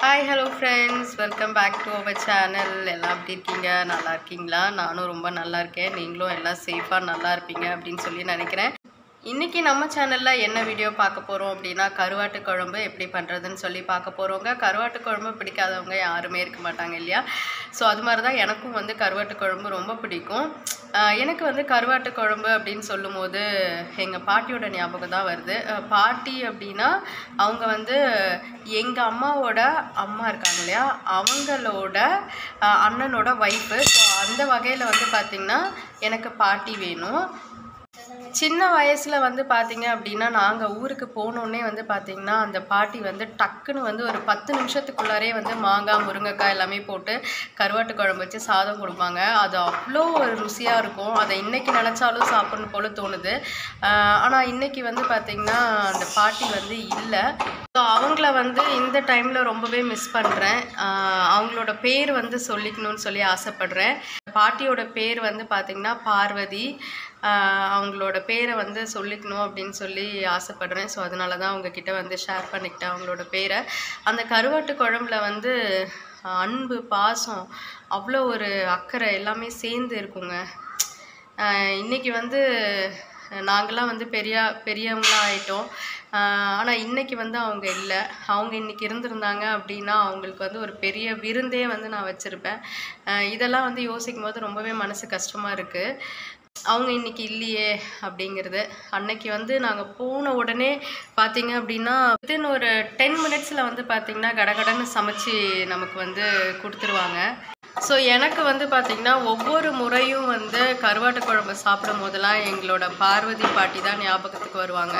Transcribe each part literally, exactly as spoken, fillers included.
Hi hello friends, welcome back to our channel. எல்லாம் எப்படி இருக்கீங்க? நல்லா இருக்கீங்களா? நானும் ரொம்ப நல்லா இருக்கேன். நீங்களும் எல்லாம் சேஃபாக நல்லா இருப்பீங்க அப்படின்னு சொல்லி நினைக்கிறேன். இன்றைக்கி நம்ம சேனலில் என்ன வீடியோ பார்க்க போகிறோம் அப்படின்னா, கருவாட்டு குழம்பு எப்படி பண்ணுறதுன்னு சொல்லி பார்க்க போகிறோங்க. கருவாட்டு குழம்பு பிடிக்காதவங்க யாருமே இருக்க மாட்டாங்க இல்லையா? ஸோ அது மாதிரி தான் எனக்கும் வந்து கருவாட்டு குழம்பு ரொம்ப பிடிக்கும். எனக்கு வந்து கருவாட்டு குழம்பு அப்படின்னு சொல்லும் போது எங்கள் பாட்டியோட ஞாபகம் தான் வருது. பாட்டி அப்படின்னா அவங்க வந்து எங்கள் அம்மாவோட அம்மா இருக்காங்க இல்லையா, அவங்களோட அண்ணனோட ஒய்ஃபு. ஸோ அந்த வகையில் வந்து பார்த்திங்கன்னா எனக்கு பாட்டி வேணும். சின்ன வயசில் வந்து பார்த்திங்க அப்படின்னா நாங்கள் ஊருக்கு போனோடனே வந்து பார்த்திங்கன்னா அந்த பாட்டி வந்து டக்குன்னு வந்து ஒரு பத்து நிமிஷத்துக்குள்ளாரே வந்து மாங்காய் முருங்கைக்காய் எல்லாமே போட்டு கருவாட்டு குழம்பு வச்சு சாதம் கொடுப்பாங்க. அது அவ்வளோ ஒரு ருசியாக இருக்கும். அதை இன்றைக்கி நினச்சாலும் சாப்பிட்ணும் போல தோணுது. ஆனால் இன்றைக்கி வந்து பார்த்திங்கன்னா அந்த பாட்டி வந்து இல்லை. ஸோ அவங்கள வந்து இந்த டைமில் ரொம்பவே மிஸ் பண்ணுறேன். அவங்களோட பேர் வந்து சொல்லிக்கணும்னு சொல்லி ஆசைப்பட்றேன். பாட்டியோட பேர் வந்து பார்த்திங்கன்னா பார்வதி. அவங்களோட பேரை வந்து சொல்லிக்கணும் அப்படின்னு சொல்லி ஆசைப்பட்றேன். ஸோ அதனால தான் அவங்கக்கிட்ட வந்து ஷேர் பண்ணிக்கிட்டேன் அவங்களோட பேரை. அந்த கருவாட்டு குழம்புல வந்து அன்பு, பாசம், அவ்வளோ ஒரு அக்கறை எல்லாமே சேர்ந்து இருக்குங்க. இன்றைக்கி வந்து நாங்களாம் வந்து பெரிய பெரியவங்களாம் ஆகிட்டோம். ஆனால் இன்றைக்கி வந்து அவங்க இல்லை. அவங்க இன்றைக்கி இருந்திருந்தாங்க அப்படின்னா அவங்களுக்கு வந்து ஒரு பெரிய விருந்தே வந்து நான் வச்சுருப்பேன். இதெல்லாம் வந்து யோசிக்கும் போது ரொம்பவே மனசு கஷ்டமாக இருக்குது. அவங்க இன்றைக்கி இல்லையே அப்படிங்கிறது. அன்னைக்கு வந்து நாங்கள் போன உடனே பார்த்திங்க அப்படின்னா வித்தின் ஒரு டென் மினிட்ஸில் வந்து பார்த்திங்கன்னா கடகடன்னு சமைச்சு நமக்கு வந்து கொடுத்துருவாங்க. ஸோ எனக்கு வந்து பார்த்திங்கன்னா ஒவ்வொரு முறையும் வந்து கருவாட்டு குழம்பு சாப்பிடும் போதெல்லாம் எங்களோட பார்வதி பாட்டி தான் ஞாபகத்துக்கு வருவாங்க.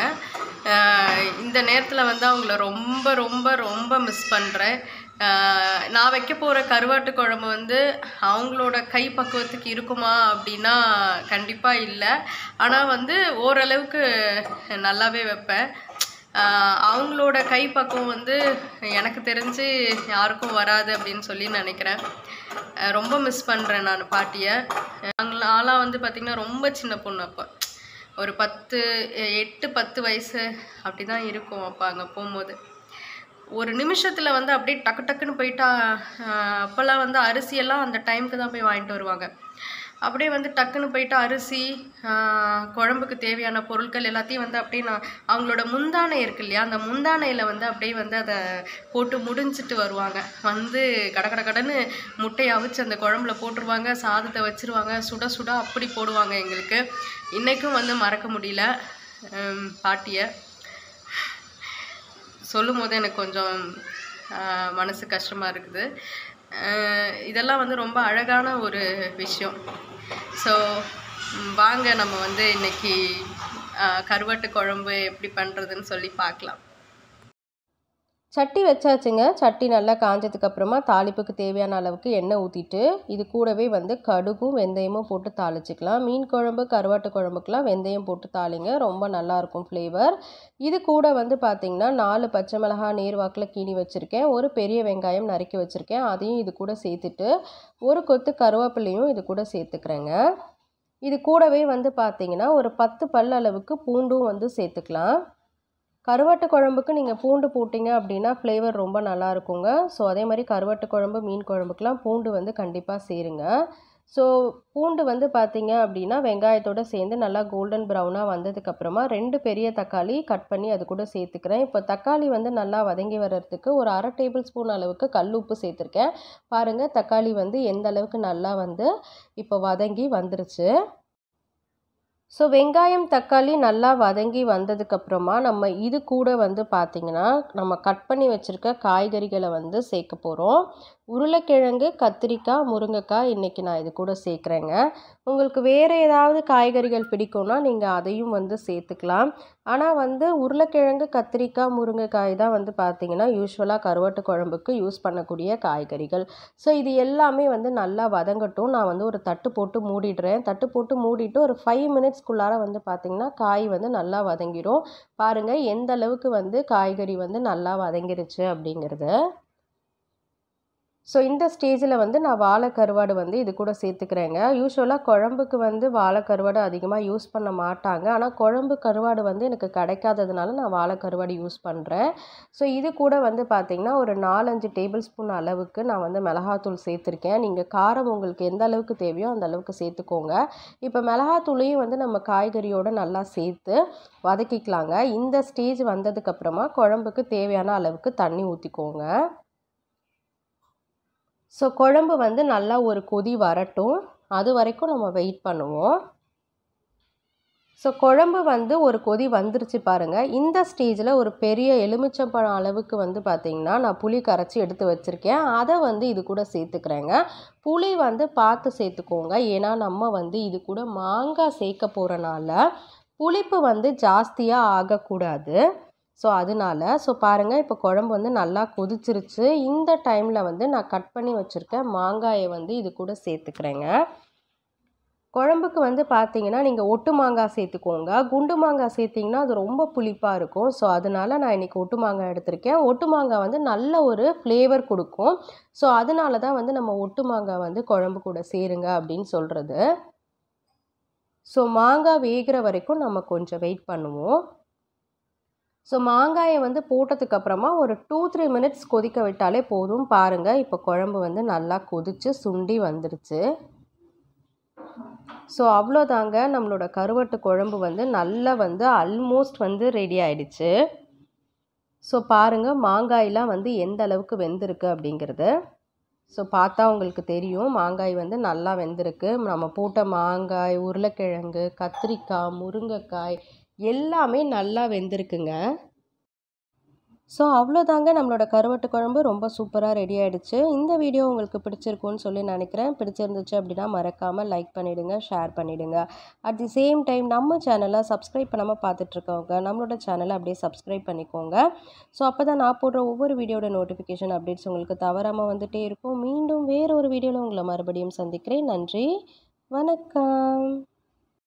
இந்த நேரத்தில் வந்து அவங்கள ரொம்ப ரொம்ப ரொம்ப மிஸ் பண்ணுறேன். நான் வைக்க போகிற கருவாட்டு குழம்பு வந்து அவங்களோட கை பக்குவத்துக்கு இருக்குமா அப்படின்னா கண்டிப்பாக இல்லை. ஆனால் வந்து ஓரளவுக்கு நல்லாவே வைப்பேன். அவங்களோட கை பக்குவம் வந்து எனக்கு தெரிஞ்சு யாருக்கும் வராது அப்படின்னு சொல்லி நினைக்கிறேன். ரொம்ப மிஸ் பண்ணுறேன் நான் பாட்டியை. நாங்களாம் வந்து பார்த்திங்கன்னா ரொம்ப சின்ன பொண்ணு. அப்போ ஒரு பத்து எட்டு பத்து வயசு அப்படி தான் இருக்கும். அப்போ அங்கே போகும்போது ஒரு நிமிஷத்தில் வந்து அப்படியே டக்கு டக்குன்னு போயிட்டா. அப்போல்லாம் வந்து அரிசியெல்லாம் அந்த டைமுக்கு தான் போய் வாங்கிட்டு வருவாங்க. அப்படியே வந்து டக்குன்னு போயிட்டு அரிசி, குழம்புக்கு தேவையான பொருட்கள் எல்லாத்தையும் வந்து அப்படியே நான் அவங்களோட முந்தானை இருக்கு இல்லையா, அந்த முந்தானையில் வந்து அப்படியே வந்து அதை போட்டு முடிஞ்சிட்டு வருவாங்க. வந்து கட கட கடன்னு முட்டையை அவிச்சு அந்த குழம்புல போட்டுருவாங்க, சாதத்தை வச்சுருவாங்க, சுட சுட அப்படி போடுவாங்க. எங்களுக்கு இன்றைக்கும் வந்து மறக்க முடியல பாட்டியை. சொல்லும் போது எனக்கு கொஞ்சம் மனசு கஷ்டமாக இருக்குது. இதெல்லாம் வந்து ரொம்ப அழகான ஒரு விஷயம். ஸோ வாங்க நம்ம வந்து இன்றைக்கி கருவாட்டு குழம்பு எப்படி பண்ணுறதுன்னு சொல்லி பார்க்கலாம். சட்டி வச்சாச்சுங்க. சட்டி நல்லா காஞ்சதுக்கப்புறமா தாளிப்புக்கு தேவையான அளவுக்கு எண்ணெய் ஊற்றிட்டு இது கூடவே வந்து கடுகும் வெந்தயமும் போட்டு தாளிச்சிக்கலாம். மீன் குழம்பு கருவாட்டு குழம்புக்கெலாம் வெந்தயம் போட்டு தாளிங்க, ரொம்ப நல்லாயிருக்கும் ஃப்ளேவர். இது கூட வந்து பார்த்திங்கன்னா நாலு பச்சை மிளகாய் நேர்வாக்கில் கீனி வச்சுருக்கேன், ஒரு பெரிய வெங்காயம் நறுக்கி வச்சுருக்கேன், அதையும் இது கூட சேர்த்துட்டு ஒரு கொத்து கருவேப்பிலையும் இது கூட சேர்த்துக்கிறேங்க. இது கூடவே வந்து பார்த்திங்கன்னா ஒரு பத்து பல் அளவுக்கு பூண்டும் வந்து சேர்த்துக்கலாம். கருவாட்டு குழம்புக்கு நீங்கள் பூண்டு போட்டிங்க அப்படின்னா ஃப்ளேவர் ரொம்ப நல்லா இருக்குங்க. ஸோ அதே மாதிரி கருவாட்டு குழம்பு மீன் குழம்புக்கெலாம் பூண்டு வந்து கண்டிப்பாக சேருங்க. ஸோ பூண்டு வந்து பார்த்திங்க அப்படின்னா வெங்காயத்தோடு சேர்ந்து நல்லா கோல்டன் ப்ரௌனாக வந்ததுக்கப்புறமா ரெண்டு பெரிய தக்காளி கட் பண்ணி அது கூட சேர்த்துக்கிறேன். இப்போ தக்காளி வந்து நல்லா வதங்கி வர்றதுக்கு ஒரு அரை டேபிள் ஸ்பூன் அளவுக்கு கல் உப்பு சேர்த்துருக்கேன். பாருங்கள் தக்காளி வந்து எந்த அளவுக்கு நல்லா வந்து இப்போ வதங்கி வந்துருச்சு. ஸோ வெங்காயம் தக்காளி நல்லா வதங்கி வந்ததுக்கப்புறமா நம்ம இது கூட வந்து பார்த்திங்கன்னா நம்ம கட் பண்ணி வச்சுருக்க காய்கறிகளை வந்து சேர்க்க போகிறோம். உருளைக்கிழங்கு, கத்திரிக்காய், முருங்கைக்காய் இன்றைக்கி நான் இது கூட சேர்க்குறேங்க. உங்களுக்கு வேறு ஏதாவது காய்கறிகள் பிடிக்கும்னா நீங்கள் அதையும் வந்து சேர்த்துக்கலாம். ஆனால் வந்து உருளைக்கிழங்கு, கத்திரிக்காய், முருங்கைக்காய் தான் வந்து பார்த்திங்கன்னா யூஸ்வலாக கருவாட்டு குழம்புக்கு யூஸ் பண்ணக்கூடிய காய்கறிகள். ஸோ இது எல்லாமே வந்து நல்லா வதங்கட்டும். நான் வந்து ஒரு தட்டு போட்டு மூடிடுறேன். தட்டு போட்டு மூடிட்டு ஒரு ஃபைவ் மினிட்ஸ்க்குள்ளார வந்து பார்த்திங்கன்னா காய் வந்து நல்லா வதங்கிடும். பாருங்கள் எந்த அளவுக்கு வந்து காய்கறி வந்து நல்லா வதங்கிருச்சு அப்படிங்கிறது. ஸோ இந்த ஸ்டேஜில் வந்து நான் வாழை கருவாடு வந்து இது கூட சேர்த்துக்கிறேங்க. யூசுவலாக குழம்புக்கு வந்து வாழை கருவாடு அதிகமாக யூஸ் பண்ண மாட்டாங்க. ஆனால் குழம்பு கருவாடு வந்து எனக்கு கிடைக்காததுனால நான் வாழை கருவாடு யூஸ் பண்ணுறேன். ஸோ இது கூட வந்து பார்த்திங்கன்னா ஒரு நாலஞ்சு டேபிள் ஸ்பூன் அளவுக்கு நான் வந்து மிளகாத்தூள் சேர்த்துருக்கேன். நீங்கள் காரம் உங்களுக்கு எந்த அளவுக்கு தேவையோ அந்த அளவுக்கு சேர்த்துக்கோங்க. இப்போ மிளகாத்தூளையும் வந்து நம்ம காய்கறியோடு நல்லா சேர்த்து வதக்கிக்கலாங்க. இந்த ஸ்டேஜ் வந்ததுக்கப்புறமா குழம்புக்கு தேவையான அளவுக்கு தண்ணி ஊற்றிக்கோங்க. ஸோ குழம்பு வந்து நல்லா ஒரு கொதி வரட்டும், அது வரைக்கும் நம்ம வெயிட் பண்ணுவோம். ஸோ குழம்பு வந்து ஒரு கொதி வந்துருச்சு பாருங்கள். இந்த ஸ்டேஜில் ஒரு பெரிய எலுமிச்சம்பழம் அளவுக்கு வந்து பார்த்திங்கன்னா நான் புளி கரைச்சி எடுத்து வச்சுருக்கேன். அதை வந்து இது கூட சேர்த்துக்கிறேங்க. புளி வந்து பார்த்து சேர்த்துக்கோங்க. ஏன்னா நம்ம வந்து இது கூட மாங்காய் சேர்க்க போகிறனால புளிப்பு வந்து ஜாஸ்தியாக ஆகக்கூடாது. ஸோ அதனால ஸோ பாருங்கள், இப்போ குழம்பு வந்து நல்லா கொதிச்சிருச்சு. இந்த டைமில் வந்து நான் கட் பண்ணி வச்சுருக்கேன் மாங்காயை வந்து இது கூட சேர்த்துக்கிறேங்க. குழம்புக்கு வந்து பார்த்தீங்கன்னா நீங்கள் ஒட்டு மாங்காய் சேர்த்துக்கோங்க. குண்டு மாங்காய் சேர்த்திங்கன்னா அது ரொம்ப புளிப்பாக இருக்கும். ஸோ அதனால நான் இன்றைக்கி ஒட்டு மாங்காய் எடுத்திருக்கேன். ஒட்டு மாங்காய் வந்து நல்ல ஒரு ஃப்ளேவர் கொடுக்கும். ஸோ அதனால தான் வந்து நம்ம ஒட்டு மாங்காய் வந்து குழம்பு கூட சேருங்க அப்படின்னு சொல்கிறது. ஸோ மாங்காய் வேகிற வரைக்கும் நம்ம கொஞ்சம் வெயிட் பண்ணுவோம். ஸோ மாங்காயை வந்து போட்டதுக்கப்புறமா ஒரு டூ த்ரீ மினிட்ஸ் கொதிக்க விட்டாலே போதும். பாருங்கள், இப்போ குழம்பு வந்து நல்லா கொதித்து சுண்டி வந்துருச்சு. ஸோ அவ்வளோதாங்க, நம்மளோட கருவாட்டு குழம்பு வந்து நல்லா வந்து ஆல்மோஸ்ட் வந்து ரெடி ஆயிடுச்சு. ஸோ பாருங்கள், மாங்காயெலாம் வந்து எந்த அளவுக்கு வெந்திருக்கு அப்படிங்கிறது. ஸோ பார்த்தா உங்களுக்கு தெரியும் மாங்காய் வந்து நல்லா வெந்திருக்கு. நம்ம போட்ட மாங்காய், உருளைக்கிழங்கு, கத்திரிக்காய், முருங்கைக்காய் எல்லாமே நல்லா வெந்திருக்குங்க. ஸோ அவ்வளோதாங்க, நம்மளோட கருவாட்டு குழம்பு ரொம்ப சூப்பராக ரெடி ஆகிடுச்சு. இந்த வீடியோ உங்களுக்கு பிடிச்சிருக்குன்னு சொல்லி நினைக்கிறேன். பிடிச்சிருந்துச்சு அப்படின்னா மறக்காமல் லைக் பண்ணிவிடுங்க, ஷேர் பண்ணிவிடுங்க. அட் தி சேம் டைம் நம்ம சேனலை சப்ஸ்கிரைப் பண்ணாமல் பார்த்துட்ருக்கவங்க நம்மளோட சேனலை அப்படியே சப்ஸ்கிரைப் பண்ணிக்கோங்க. ஸோ அப்போ தான் நான் போடுற ஒவ்வொரு வீடியோட நோட்டிஃபிகேஷன் அப்டேட்ஸ் உங்களுக்கு தவறாமல் வந்துகிட்டே இருக்கும். மீண்டும் வேறு ஒரு வீடியோவில் உங்களை மறுபடியும் சந்திக்கிறேன். நன்றி, வணக்கம்.